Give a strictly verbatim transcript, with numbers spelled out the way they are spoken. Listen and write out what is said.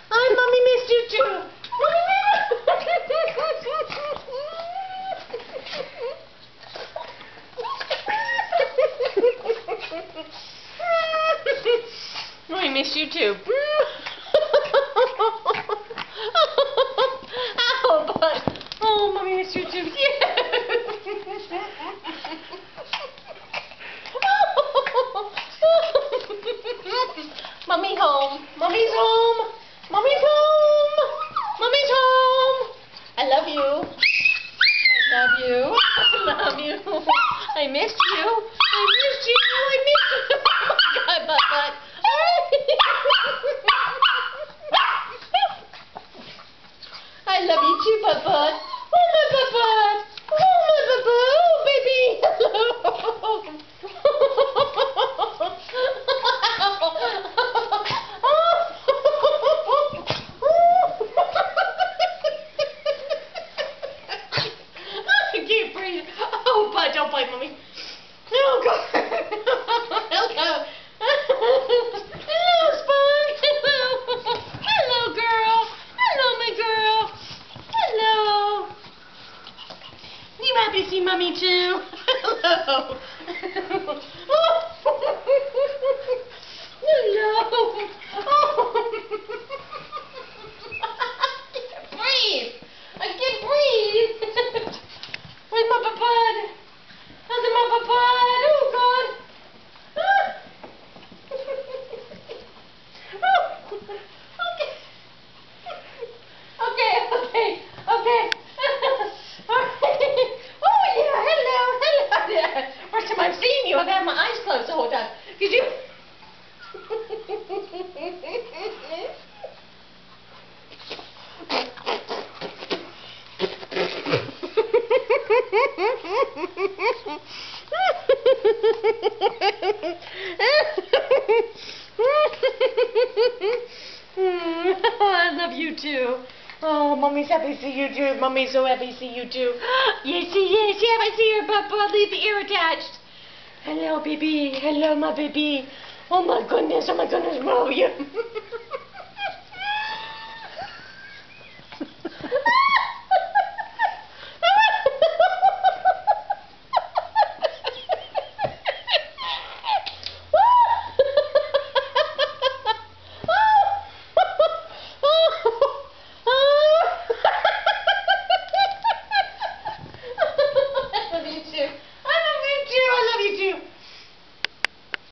I mommy missed you too. Mommy missed Mommy missed you too. Ow, but oh, mommy missed you too. Yeah. Mommy home. Mommy's home. Mommy's home. Mommy's home. I love you. I love you. I love you. I missed you. I missed you. I missed you. Oh my God, butt butt. I love you too, butt butt. Oh my butt butt. Oh my butt butt. Oh baby. Hello. Oh, bud, don't bite, mommy. Oh, God. Hello. Hello, Spunk. Hello. Hello, girl. Hello, my girl. Hello. You happy to see mommy, too? Hello. Hello. Oh. I can't breathe. I can't breathe. Where's my bud? How's it, my bud? Oh, God. Ah. Oh. Okay. Okay, okay, okay. Oh, yeah, hello, hello. First time I've seen you, I've had my eyes closed the whole time. Could you... I love you too. Oh, mommy's happy to see you too. Mommy's so happy to see you too. Yes, she is. Yeah, I see her, but but leave the ear attached. Hello, baby. Hello, my baby. Oh my goodness. Oh my goodness. Oh, you.